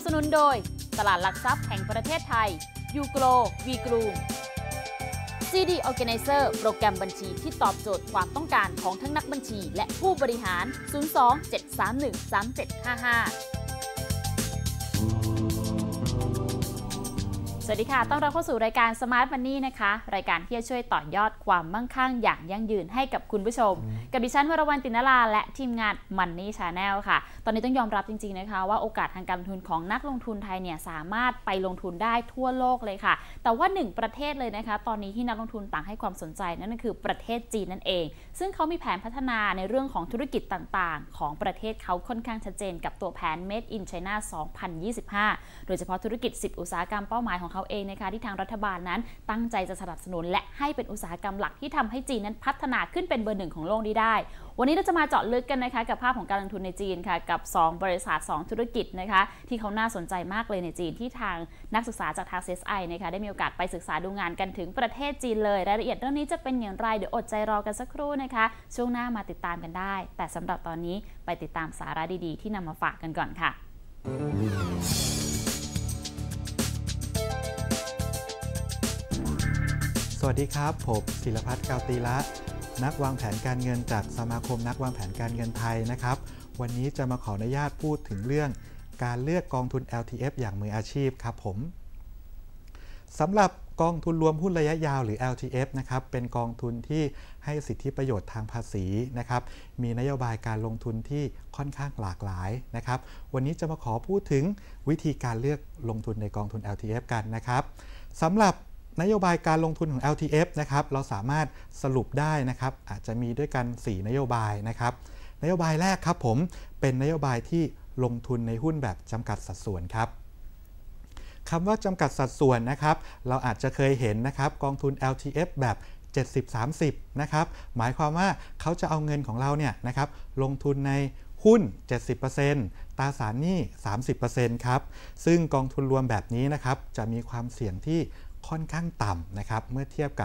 นุนโดยตลาดหลักทรัพย์แห่งประเทศไทยยูโกลวีกรูม CD Organizer โปรแกรมบัญชีที่ตอบโจทย์ความต้องการของทั้งนักบัญชีและผู้บริหาร 02-731-3755สวัสดีค่ะต้อนรับเข้าสู่รายการ Smart Money นะคะรายการที่จะช่วยต่อยอดความมั่งคั่งอย่างยั่งยืนให้กับคุณผู้ชมกับดิฉันวรวรรณ ติณราและทีมงาน Money Channel ค่ะตอนนี้ต้องยอมรับจริงๆนะคะว่าโอกาสทางการลงทุนของนักลงทุนไทยเนี่ยสามารถไปลงทุนได้ทั่วโลกเลยค่ะแต่ว่าหนึ่งประเทศเลยนะคะตอนนี้ที่นักลงทุนต่างให้ความสนใจนั่นก็คือประเทศจีนนั่นเองซึ่งเขามีแผนพัฒนาในเรื่องของธุรกิจต่างๆของประเทศเขาค่อนข้างชัดเจนกับตัวแผน Made in China 2025 โดยเฉพาะธุรกิจ10อุตสาหกรรมเป้าหมายของเขาเองนะคะที่ทางรัฐบาลนั้นตั้งใจจะสนับสนุนและให้เป็นอุตสาหกรรมหลักที่ทำให้จีนนั้นพัฒนาขึ้นเป็นเบอร์หนึ่งของโลกนี้ได้วันนี้เราจะมาเจาะลึกกันนะคะกับภาพของการลงทุนในจีนค่ะกับ2บริษัท2ธุรกิจนะคะที่เขาน่าสนใจมากเลยในจีนที่ทางนักศึกษาจากทาง CSI นะคะได้มีโอกาสไปศึกษาดูงานกันถึงประเทศจีนเลยรายละเอียดเรื่องนี้จะเป็นอย่างไรเดี๋ยวอดใจรอกันสักครู่นะคะช่วงหน้ามาติดตามกันได้แต่สำหรับตอนนี้ไปติดตามสาระดีๆที่นำมาฝากกันก่อนค่ะสวัสดีครับผมศิลพัฒน์ กาวตีละนักวางแผนการเงินจากสมาคมนักวางแผนการเงินไทยนะครับวันนี้จะมาขออนุญาตพูดถึงเรื่องการเลือกกองทุน LTF อย่างมืออาชีพครับผมสำหรับกองทุนรวมหุ้นระยะยาวหรือ LTF นะครับเป็นกองทุนที่ให้สิทธิประโยชน์ทางภาษีนะครับมีนโยบายการลงทุนที่ค่อนข้างหลากหลายนะครับวันนี้จะมาขอพูดถึงวิธีการเลือกลงทุนในกองทุน LTF กันนะครับสำหรับนโยบายการลงทุนของ LTF นะครับเราสามารถสรุปได้นะครับอาจจะมีด้วยกัน4นโยบายนะครับนโยบายแรกครับผมเป็นนโยบายที่ลงทุนในหุ้นแบบจำกัดสัดส่วนครับคำว่าจำกัดสัดส่วนนะครับเราอาจจะเคยเห็นนะครับกองทุน LTF แบบ 70-30 นะครับหมายความว่าเขาจะเอาเงินของเราเนี่ยนะครับลงทุนในหุ้น 70% ตราสารหนี้ 30% ครับซึ่งกองทุนรวมแบบนี้นะครับจะมีความเสี่ยงที่ค่อนข้างต่ำนะครับเมื่อเทียบกับ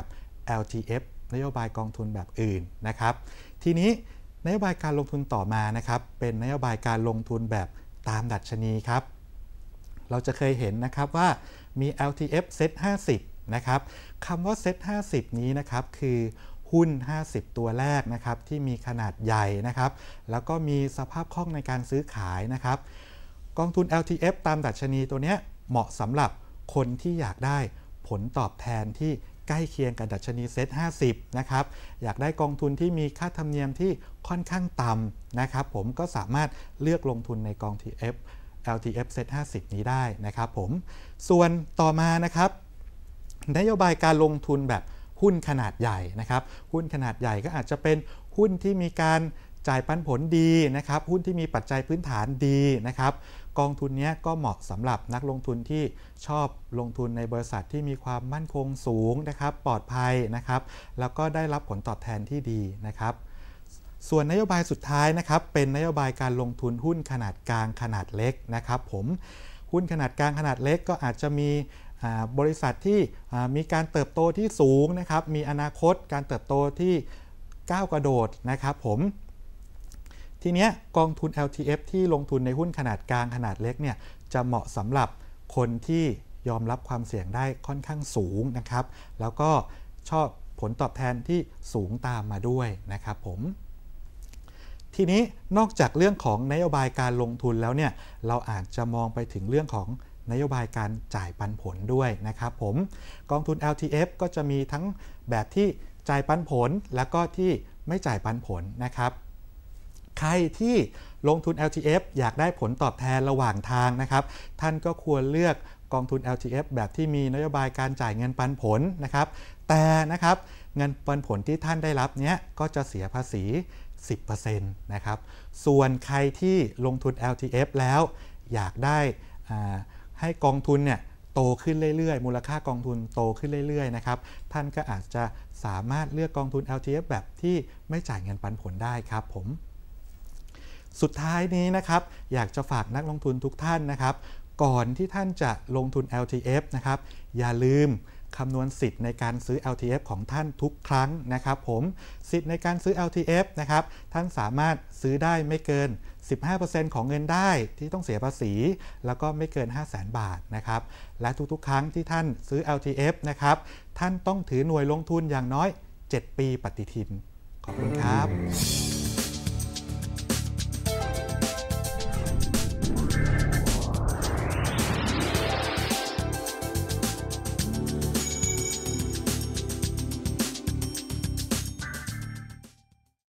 LTF นโยบายกองทุนแบบอื่นนะครับทีนี้นโยบายการลงทุนต่อมานะครับเป็นนโยบายการลงทุนแบบตามดัชนีครับเราจะเคยเห็นนะครับว่ามี LTF Set 50นะครับคำว่า Set 50 นี้นะครับคือหุ้น50ตัวแรกนะครับที่มีขนาดใหญ่นะครับแล้วก็มีสภาพคล่องในการซื้อขายนะครับกองทุน LTF ตามดัชนีตัวนี้เหมาะสำหรับคนที่อยากได้ผลตอบแทนที่ใกล้เคียงกับดัชนีเซ็ต50นะครับอยากได้กองทุนที่มีค่าธรรมเนียมที่ค่อนข้างต่ำนะครับผมก็สามารถเลือกลงทุนในกองทุน LTF Set 50 นี้ได้นะครับผมส่วนต่อมานะครับนโยบายการลงทุนแบบหุ้นขนาดใหญ่นะครับหุ้นขนาดใหญ่ก็อาจจะเป็นหุ้นที่มีการจ่ายปันผลดีนะครับหุ้นที่มีปัจจัยพื้นฐานดีนะครับกองทุนนี้ก็เหมาะสำหรับนักลงทุนที่ชอบลงทุนในบริษัทที่มีความมั่นคงสูงนะครับปลอดภัยนะครับแล้วก็ได้รับผลตอบแทนที่ดีนะครับส่วนนโยบายสุดท้ายนะครับเป็นนโยบายการลงทุนหุ้นขนาดกลางขนาดเล็กนะครับผมหุ้นขนาดกลางขนาดเล็กก็อาจจะมีบริษัทที่มีการเติบโตที่สูงนะครับมีอนาคตการเติบโตที่ก้าวกระโดดนะครับผมทีนี้กองทุน LTF ที่ลงทุนในหุ้นขนาดกลางขนาดเล็กเนี่ยจะเหมาะสำหรับคนที่ยอมรับความเสี่ยงได้ค่อนข้างสูงนะครับแล้วก็ชอบผลตอบแทนที่สูงตามมาด้วยนะครับผมทีนี้นอกจากเรื่องของนโยบายการลงทุนแล้วเนี่ยเราอาจจะมองไปถึงเรื่องของนโยบายการจ่ายปันผลด้วยนะครับผมกองทุน LTF ก็จะมีทั้งแบบที่จ่ายปันผลแล้วก็ที่ไม่จ่ายปันผลนะครับใครที่ลงทุน LTF อยากได้ผลตอบแทนระหว่างทางนะครับท่านก็ควรเลือกกองทุน LTF แบบที่มีนโยบายการจ่ายเงินปันผลนะครับแต่นะครับเงินปันผลที่ท่านได้รับเนี้ยก็จะเสียภาษี 10% นะครับส่วนใครที่ลงทุน LTF แล้วอยากได้ให้กองทุนเนี่ยโตขึ้นเรื่อยๆมูลค่ากองทุนโตขึ้นเรื่อยๆนะครับท่านก็อาจจะสามารถเลือกกองทุน LTF แบบที่ไม่จ่ายเงินปันผลได้ครับผมสุดท้ายนี้นะครับอยากจะฝากนักลงทุนทุกท่านนะครับก่อนที่ท่านจะลงทุน LTF นะครับอย่าลืมคำนวณสิทธิ์ในการซื้อ LTF ของท่านทุกครั้งนะครับผมสิทธิ์ในการซื้อ LTF นะครับท่านสามารถซื้อได้ไม่เกิน 15% ของเงินได้ที่ต้องเสียภาษีแล้วก็ไม่เกิน 500,000 บาทนะครับและทุกๆครั้งที่ท่านซื้อ LTF นะครับท่านต้องถือหน่วยลงทุนอย่างน้อย7 ปีปฏิทินขอบคุณครับ